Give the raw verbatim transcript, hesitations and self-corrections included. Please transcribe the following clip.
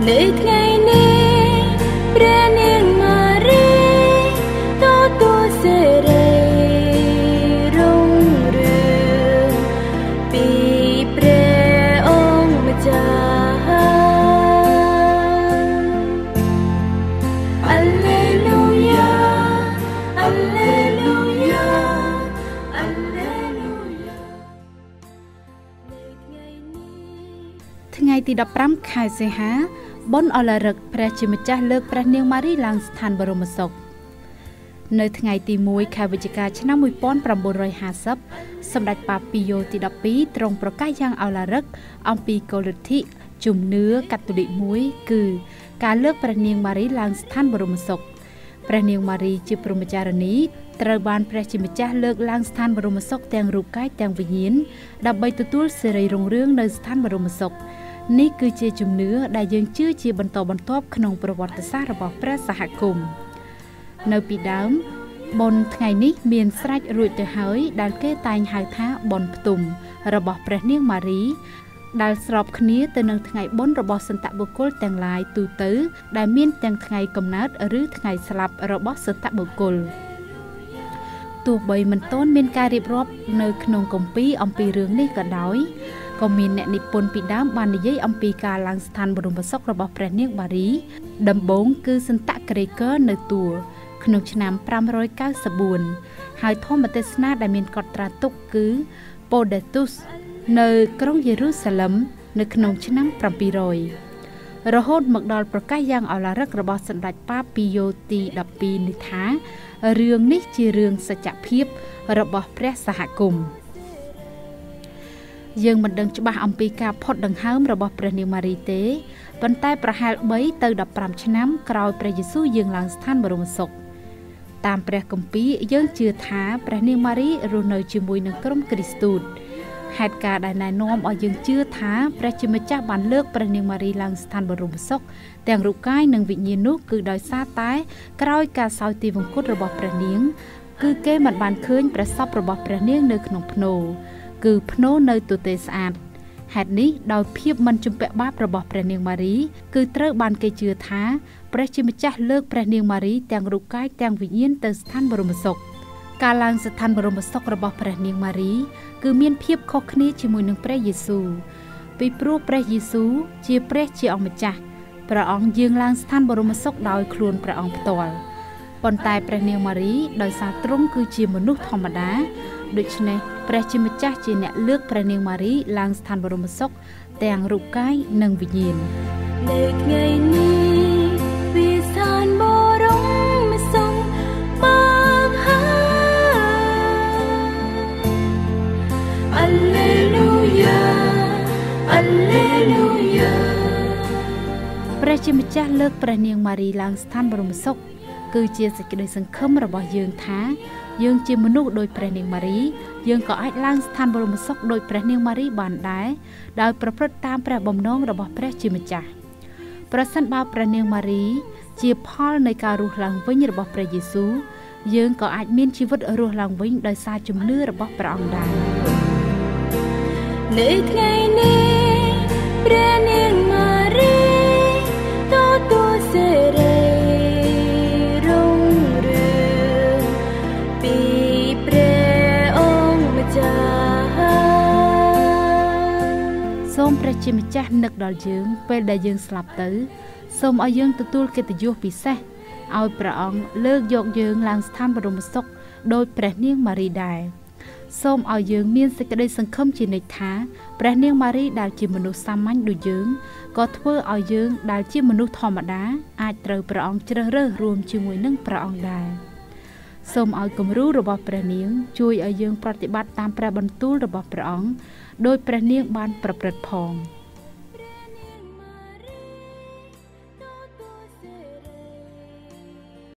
នៅថ្ងៃនេះព្រះនាងម៉ារីទទួលសេរីរុងរឿងពីព្រះអង្គម្ចាស់ថ្ងៃទីដប់ប្រាំខែសីហាបុណ្យអលរឹកព្រះជាម្ចាស់លើកព្រះនាងម៉ារីឡើងស្ថានបរមសុខនៅថ្ងៃទីមួយខែវិច្ឆិកាឆ្នាំmột nghìn chín trămห้าสิบសម្ដេចប៉ាពីយ៉ូទីដប់ពីរទ្រង់ប្រកាសយ៉ាងអលរឹកអំពីគោលលទ្ធិជំនឿកាតូលិកមួយគឺការលើកព្រះនាងម៉ារីឡើងស្ថានបរមសុខព្រះនាងម៉ារីជាព្រហ្មចារិនីត្រូវបានព្រះជាម្ចាស់លើកឡើងស្ថានបរមសុខទាំងរូបកាយទាំងវិញ្ញាណដើម្បីទទួលសេរីរុងរឿងនៅស្ថានបរមសុខនេះគឺជាជំនឿដែលយើងជឿជាបន្តបន្ទាប់ក្នុងប្រវត្តិសាស្ត្ររបស់ព្រះសហគមន៍នៅពីដើមបុណ្យថ្ងៃនេះមានស្រេចរួចទៅហើយដែលគេតែងហៅថាបុណ្យផ្ទុំរបស់ព្រះនាងម៉ារីដែលស្របគ្នាទៅនឹងថ្ងៃបុណ្យរបស់សន្តបុគ្គលទាំងឡាយទូទៅដែលមានទាំងថ្ងៃកំណើតឬថ្ងៃស្លាប់របស់សន្តបុគ្គលទោះបីមិនទាន់មានការរៀបរាប់នៅក្នុងគម្ពីរអំពីរឿងនេះក៏ដោយក៏មានអ្នកនិពន្ធពីដើមបាននិយាយអំពីការឡើងស្ថានបរមសុខរបស់ព្រះនាងម៉ារីដំបូងគឺសន្តក្រេកើនៅទួក្នុងឆ្នាំប្រាំរយកៅសិបបួនហើយធម្មទេសនាដែលមានកត់ត្រាទុកគឺប៉ូដេទូសនៅក្រុងយេរូសាឡឹមនៅក្នុងឆ្នាំប្រាំពីររយរហូតមកដល់ប្រកាសយ៉ាងអលរឹករបស់សម្ដេចប៉ាពីយ៉ូទីដប់ពីរនេះថារឿងនេះជារឿងសច្ចភាពរបស់ព្រះសហគមន៍យើងមិនដឹងច្បាស់អំពីការផុតដង្ហើមរបស់ព្រះនាងម៉ារីទេប៉ុន្តែប្រហែលបីទៅដប់ប្រាំឆ្នាំក្រោយព្រះយេស៊ូវយាងឡើងស្ថានបរមសុខតាមព្រះគម្ពីរយើងជឿថាព្រះនាងម៉ារីរស់នៅជាមួយនឹងក្រុមគ្រីស្ទូតហេតុការណ៍ដែលណែនាំឲ្យយើងជឿថាព្រះជាម្ចាស់បានលើកព្រះនាងម៉ារីឡើងស្ថានបរមសុខទាំងរូបកាយនិងវិញ្ញាណនោះគឺដោយសារតែក្រោយការសោយទីវង្គតរបស់ព្រះនាងគឺគេមិនបានឃើញព្រះសពរបស់ព្រះនាងនៅក្នុងភ្នូរគឺភ្នូរនៅទទេស្អាតហេតុនេះដោយភាពមិនជំពាក់បាបរបស់ព្រះនាងម៉ារីគឺត្រូវបានគេជឿថាព្រះជាម្ចាស់លើកព្រះនាងម៉ារីទាំងរូបកាយទាំងវិញ្ញាណទៅស្ថានបរមសុខការឡើងស្ថានបរមសុខរបស់ព្រះនាងម៉ារីគឺមានភាពខុសគ្នាជាមួយនឹងព្រះយេស៊ូវពីព្រោះព្រះយេស៊ូវជាព្រះជាអង្គម្ចាស់ព្រះអង្គយាងឡើងស្ថានបរមសុខដោយខ្លួនព្រះអង្គផ្ទាល់ប៉ុន្តែព្រះនាងម៉ារីដោយសារទ្រង់គឺជាមនុស្សធម្មតាដូច្នេះព្រះជាម្ចាស់ជាអ្នកលើកព្រះនាងម៉ារីឡើងស្ថានបរមសុខទាំងរូបកាយនិងវិញ្ញាណនៅថ្ងៃនេះវាស្ថានបរមសុខបងហាអាឡេលូយ៉ាអាឡេលូយ៉ាព្រះជាម្ចាស់លើកព្រះនាងម៉ារីឡើងស្ថានបរមសុខគឺជាសេចក្តីសង្ឃឹមរបស់យើងថាយើងជាមនុស្សដូចព្រះនាងម៉ារីយើងក៏អាចឡើងស្ថានបរមសុខដូចព្រះនាងម៉ារីបានដែរដោយប្រព្រឹត្តតាមព្រះបំណងរបស់ព្រះជាម្ចាស់ប្រសិនបើព្រះនាងម៉ារីជាផលនៃការរស់ឡើងវិញរបស់ព្រះយេស៊ូវយើងក៏អាចមានជីវិតរស់ឡើងវិញដោយសារជំនឿរបស់ព្រះអង្គដែរនៅថ្ងៃនេះព្រះនាងម៉ារីទទួលសេរីរុងរឿងពីព្រះអង្គម្ចាស់សូមព្រះជាម្ចាស់នឹកដល់យើងពេលដែលយើងស្លាប់ទៅសូមឲ្យយើងទទួលកិត្តិយសពិសេសឲ្យព្រះអង្គលើកយកយើងឡើងស្ថានបរមសុខដោយព្រះនាងម៉ារីដែរសូមឲ្យយើងមានសេចក្តីសង្ឃឹមជានិច្ចថាព្រះនាងម៉ារីដែលជាមនុស្សសាមញ្ញដូចយើងក៏ធ្វើឲ្យយើងដែលជាមនុស្សធម្មតាអាចត្រូវព្រះអង្គជ្រើសរើសរួមជាមួយនឹងព្រះអង្គដែរសូមឲ្យគំរូរបស់ព្រះនាងជួយឲ្យយើងប្រតិបត្តិតាមព្រះបន្ទូលរបស់ព្រះអង្គដោយព្រះនាងបានប្រព្រឹត្តផង